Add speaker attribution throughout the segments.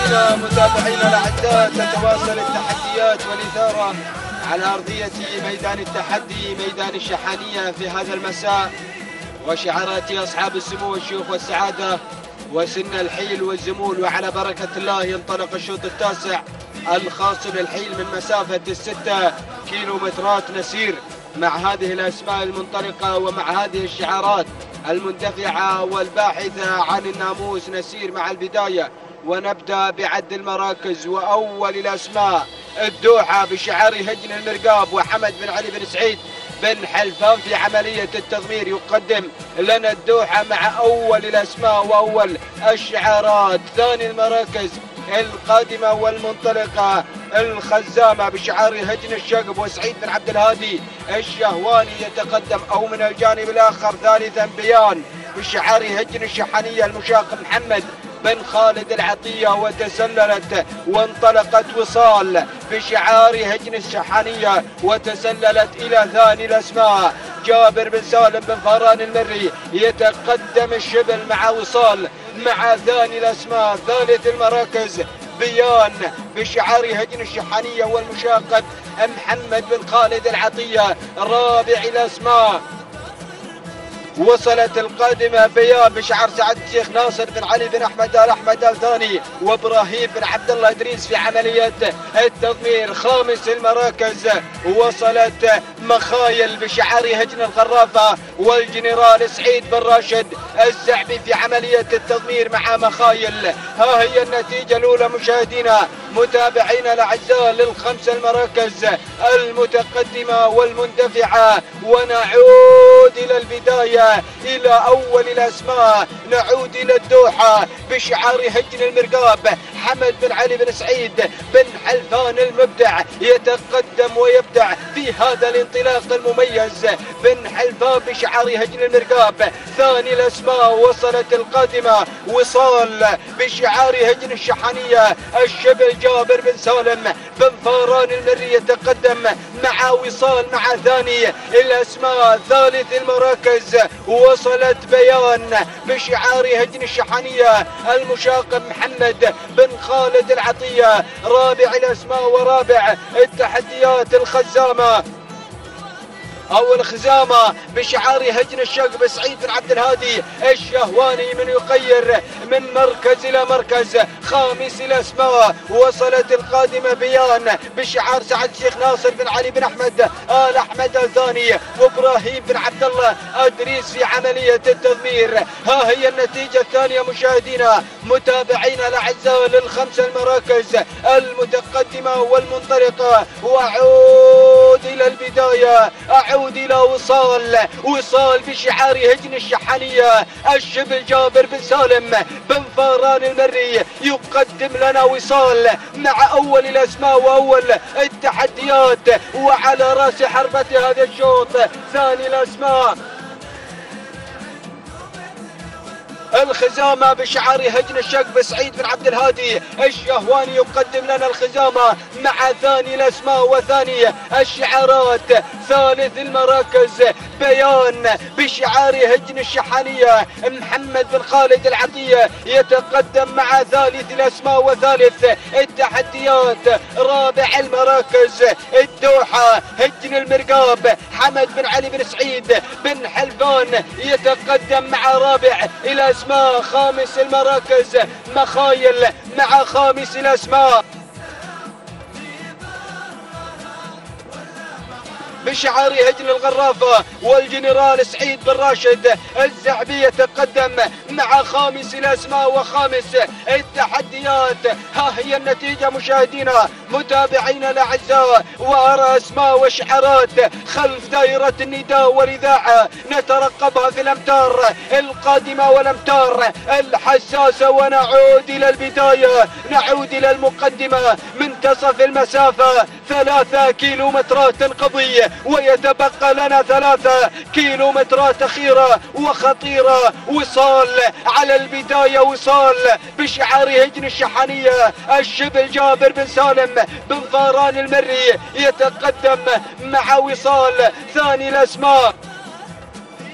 Speaker 1: بنا متابعينا الاعزاء تتواصل التحديات والاثاره على ارضيه ميدان التحدي ميدان الشحانيه في هذا المساء، وشعارات اصحاب السمو والشيوخ والسعاده وسن الحيل والزمول. وعلى بركه الله ينطلق الشوط التاسع الخاص بالحيل من مسافه 6 كيلومترات. نسير مع هذه الاسماء المنطلقه ومع هذه الشعارات المندفعه والباحثه عن الناموس. نسير مع البدايه ونبدأ بعد المراكز، وأول الأسماء الدوحة بشعار هجن المرقاب وحمد بن علي بن سعيد بن حلفان في عملية التضمير يقدم لنا الدوحة مع أول الأسماء وأول الشعارات. ثاني المراكز القادمة والمنطلقة الخزامة بشعار هجن الشقب وسعيد بن عبد الهادي الشهواني يتقدم، أو من الجانب الآخر ثالثا بيان بشعار هجن الشحانية المشاق محمد بن خالد العطية، وتسللت وانطلقت وصال بشعار هجن الشحانية وتسللت إلى ثاني الأسماء جابر بن سالم بن فاران المري يتقدم الشبل مع وصال مع ثاني الأسماء. ثالث المراكز بيان بشعار هجن الشحانية والمشاقب محمد بن خالد العطية. رابع الأسماء وصلت القادمة بيان بشعار سعد الشيخ ناصر بن علي بن أحمد آل أحمد آل ثاني وإبراهيم بن عبد الله إدريس في عملية التضمير. خامس المراكز وصلت مخايل بشعار هجن الغرافة والجنرال سعيد بن راشد الزعبي في عملية التضمير مع مخايل. ها هي النتيجة الأولى مشاهدينا متابعينا الأعزاء للخمس المراكز المتقدمة والمندفعة. ونعود إلى البداية إلى أول الأسماء، نعود إلى الدوحة بشعار هجن المرقاب حمد بن علي بن سعيد بن حلفان المبدع يتقدم ويبدع في هذا الانطلاق المميز. بن حلفان بشعار هجن المرقاب. ثاني الأسماء وصلت القادمة وصال بشعار هجن الشحانية الشبل جابر بن سالم بن فاران المري يتقدم مع وصال مع ثاني الأسماء. ثالث المراكز وصلت بيان بشعار هجن الشحانية المشاقب محمد بن خالد العطية. رابع الأسماء ورابع التحديات الخزامة أو الخزامة بشعار هجن الشقب سعيد بن عبد الهادي الشهواني من يقير من مركز إلى مركز. خامس الأسماء وصلت القادمة بيان بشعار سعد الشيخ ناصر بن علي بن أحمد آل أحمد الثاني وإبراهيم بن عبد الله إدريس في عملية التضمير. ها هي النتيجة الثانية مشاهدينا متابعينا الأعزاء للخمس المراكز المتقدمة والمنطلقة. وأعود إلى البداية، أعود إلى وصال بشعار هجن الشحانية الشبل جابر بن سالم بن فاران المري يقدم لنا وصال مع أول الأسماء وأول التحديات. وعلى رأس حربة هذا الشوط ثاني الأسماء الخزامة بشعار هجن الشقب سعيد بن عبد الهادي الشهواني يقدم لنا الخزامة مع ثاني الأسماء وثاني الشعارات. ثالث المراكز بيان بشعار هجن الشحانية محمد بن خالد العطية يتقدم مع ثالث الأسماء وثالث التحديات. رابع المراكز الدوحة هجن المرقاب حمد بن علي بن سعيد بن حلفان يتقدم مع رابع الأسماء. خامس المراكز مخايل مع خامس الأسماء بشعار هجن الغرافة والجنرال سعيد بن راشد الزعبي يتقدم مع خامس الأسماء وخامس التحديات. ها هي النتيجة مشاهدينا متابعينا الأعزاء، وأرى أسماء وشعارات خلف دائرة النداء والإذاعة نترقبها في الأمتار القادمة والأمتار الحساسة. ونعود إلى البداية، نعود إلى المقدمة. منتصف المسافة 3 كيلومترات تنقضي ويتبقى لنا 3 كيلومترات أخيرة وخطيرة. وصال على البداية، وصال بشعار هجن الشحانية الشبل جابر بن سالم بن فاران المري يتقدم مع وصال ثاني الأسماء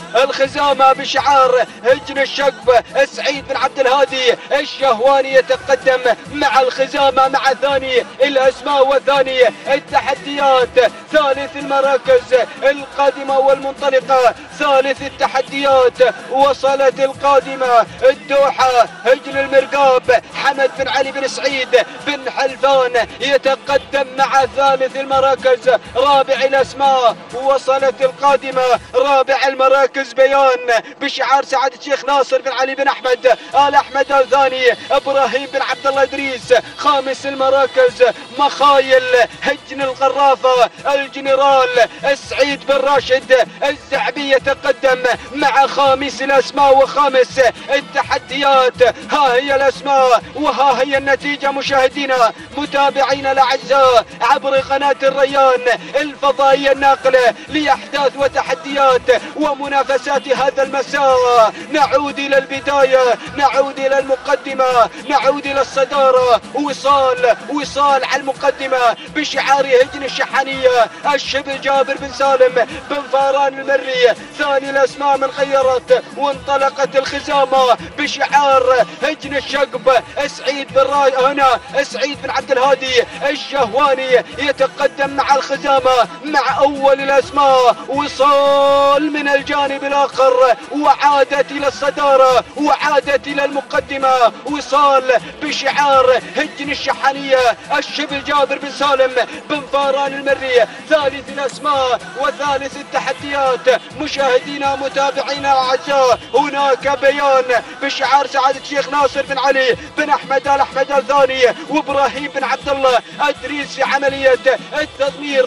Speaker 1: الخزامة بشعار هجن الشقب سعيد بن عبد الهادي الشهواني يتقدم مع الخزامة مع ثاني الأسماء وثاني التحديات. ثالث المراكز القادمة والمنطلقة، ثالث التحديات وصلت القادمة الدوحة هجن المرقاب حمد بن علي بن سعيد بن حلفان يتقدم مع ثالث المراكز. رابع الأسماء وصلت القادمة رابع المراكز بيان بشعار سعادة الشيخ ناصر بن علي بن أحمد آل أحمد آل ثاني إبراهيم بن عبد الله إدريس. خامس المراكز مخايل هجن القرافة الجنرال سعيد بن راشد الزعبي يتقدم مع خامس الأسماء وخامس التحديات. ها هي الأسماء وها هي النتيجة مشاهدينا متابعينا الأعزاء عبر قناة الريان الفضائية الناقلة لأحداث وتحديات ومنافسات هذا المساء. نعود إلى البداية، نعود إلى المقدمة، نعود إلى الصدارة. وصال على المقدمة بشعار هجن الشحنية الشبل جابر بن سالم بن فاران المري. ثاني الأسماء من غيرت وانطلقت الخزامة بشعار هجن الشقب سعيد بن عبد الهادي الشهواني يتقدم مع الخزامة مع أول الأسماء. وصال من الجانب الآخر وعادت إلى الصدارة وعادت إلى المقدمة. وصال بشعار هجن الشحنية الشبل جابر بن سالم بن فاران المري. ثالث الأسماء وثالث التحديات مشاهدينا متابعينا الأعزاء هناك بيان بشعار سعادة الشيخ ناصر بن علي بن أحمد آل أحمد آل ثاني وإبراهيم بن عبد الله إدريس في عملية التضمير.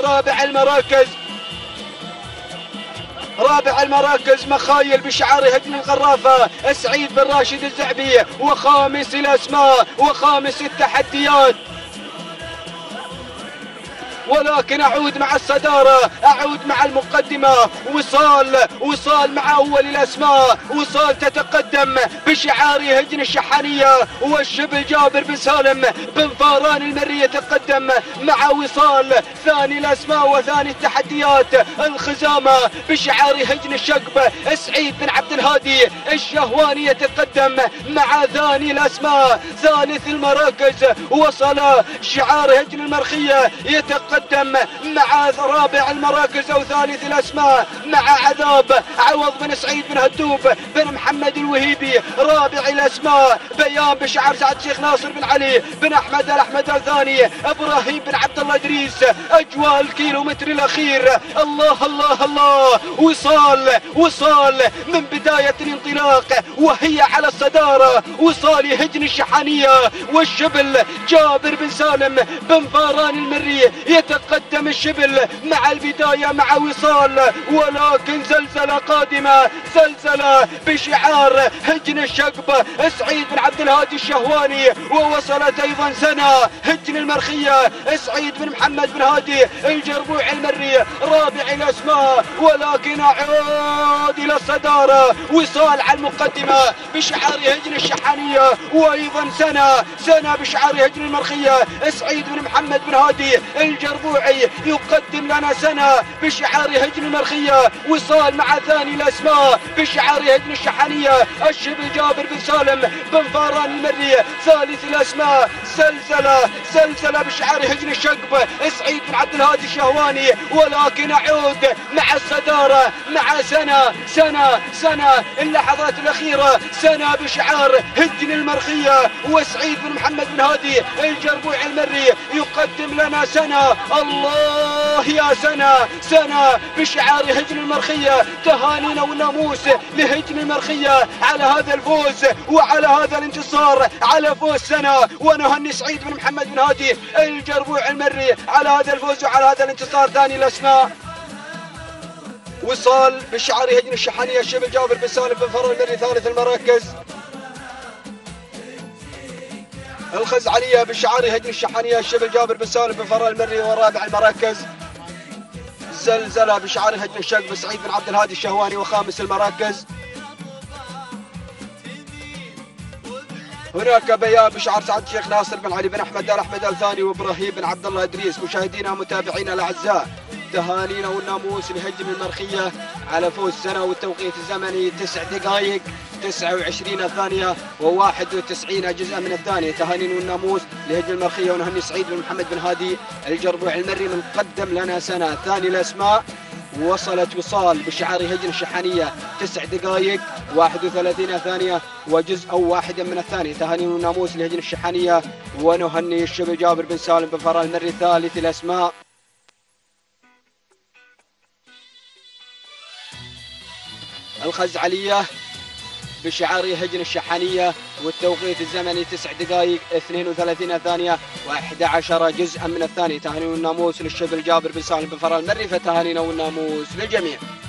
Speaker 1: رابع المراكز مخايل بشعار هجن القرافة سعيد بن راشد الزعبي. وخامس الأسماء وخامس التحديات. ولكن أعود مع الصدارة، أعود مع المقدمة. وصال مع أول الأسماء. وصال تتقدم بشعار هجن الشحنية والشبل جابر بن سالم بن فاران المري يتقدم مع وصال. ثاني الأسماء وثاني التحديات الخزامة بشعار هجن الشقب سعيد بن عبد الهادي الشهواني يتقدم مع ثاني الأسماء. ثالث المراكز وصل شعار هجن المرخية يتقدم مع رابع المراكز أو ثالث الأسماء مع عذاب عوض بن سعيد بن هدوب بن محمد الوهيبي. رابع الأسماء بيان بشعار سعد الشيخ ناصر بن علي بن أحمد آل أحمد آل ثاني إبراهيم بن عبد الله إدريس. أجواء الكيلومتر الأخير الله الله الله. وصال من بداية الانطلاق وهي على الصدارة. وصال هجن الشحنية والشبل جابر بن سالم بن فاران المري يتقدم الشبل مع البداية مع وصال. ولكن زلزلة قادمة، زلزلة بشعار هجن الشقب سعيد بن عبد الهادي الشهواني. ووصلت أيضا سنة هجن المرخية سعيد بن محمد بن هادي الجربوع المري. رابع الأسماء ولكن أعود إلى الصدارة. وصال على المقدمة بشعار هجن الشحنية وأيضا سنة بشعار هجن المرخية سعيد بن محمد بن هادي الجربوعي يقدم لنا سنة بشعار هجن المرخية. وصال مع ثاني الأسماء بشعار هجن الشحنية الشبل جابر بن سالم بن فاران المري. ثالث الأسماء زلزلة بشعار هجن الشقب سعيد بن عبد الهادي الشهواني. ولكن أعود مع الصدارة مع سنة اللحظات الأخيرة. سنة بشعار هجن المرخية وسعيد بن محمد بن هادي الجربوع المري يقدم لنا سنة. الله يا سنة بشعار هجن المرخية. تهانينا والناموس لهجن المرخية على هذا الفوز وعلى هذا الانتصار، على فوز سنة. ونهني سعيد بن محمد بن هادي الجربوع المري على هذا الفوز وعلى هذا الانتصار. ثاني الأسماء وصال بشعار هجن الشحنية الشبل جابر بن سالم بن فاران المري. ثالث المراكز الخزعلية بشعار هجن الشحنية الشبل جابر بن سالم بن فاران المري. ورابع المراكز زلزلة بشعار هجن الشقب سعيد بن عبد الهادي الشهواني. وخامس المراكز هناك بيان بشعار سعد الشيخ ناصر بن علي بن أحمد آل أحمد آل ثاني وإبراهيم بن عبد الله إدريس. مشاهدينا متابعينا الأعزاء تهانينا والناموس لهجم المرخية على فوز سنة، والتوقيت الزمني 9 دقائق 29 ثانية و91 جزءا من الثانية. تهانينا والناموس لهجم المرخية، ونهني سعيد بن محمد بن هادي الجربوع المري من قدم لنا سنة. ثاني الأسماء وصلت وصال بشعار هجن الشحانية 9 دقائق 31 ثانية وجزء واحدا من الثانية. تهاني والناموس لهجن الشحانية، ونهني الشبل جابر بن سالم بفراء المري. ثالث الأسماء الخزعلية بشعار هجن الشحانية، والتوقيت الزمني 9 دقائق 32 ثانية و11 جزءا من الثانية. تهاني والناموس للشبل جابر بن سالم بفراء المري، فتهانينا والناموس للجميع.